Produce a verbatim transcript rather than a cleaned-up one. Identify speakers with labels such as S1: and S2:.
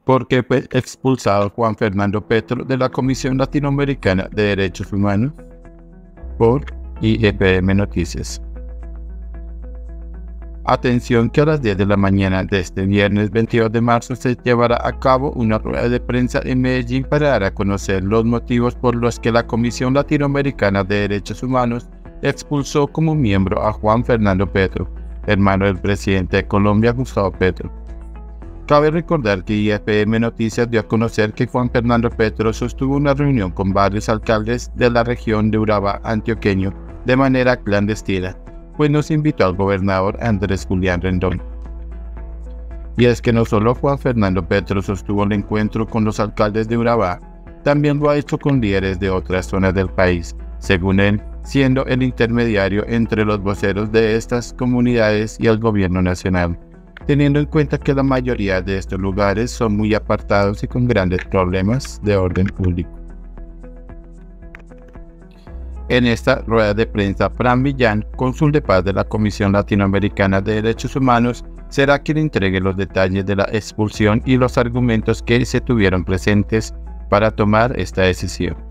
S1: ¿Por qué fue expulsado Juan Fernando Petro de la Comisión Latinoamericana de Derechos Humanos? Por I F M Noticias. Atención que a las diez de la mañana de este viernes veintidós de marzo se llevará a cabo una rueda de prensa en Medellín para dar a conocer los motivos por los que la Comisión Latinoamericana de Derechos Humanos expulsó como miembro a Juan Fernando Petro, hermano del presidente de Colombia, Gustavo Petro. Cabe recordar que I F M Noticias dio a conocer que Juan Fernando Petro sostuvo una reunión con varios alcaldes de la región de Urabá antioqueño de manera clandestina, pues nos invitó al gobernador Andrés Julián Rendón. Y es que no solo Juan Fernando Petro sostuvo el encuentro con los alcaldes de Urabá, también lo ha hecho con líderes de otras zonas del país, según él, siendo el intermediario entre los voceros de estas comunidades y el gobierno nacional, teniendo en cuenta que la mayoría de estos lugares son muy apartados y con grandes problemas de orden público. En esta rueda de prensa, Fran Millán, cónsul de paz de la Comisión Latinoamericana de Derechos Humanos, será quien entregue los detalles de la expulsión y los argumentos que se tuvieron presentes para tomar esta decisión.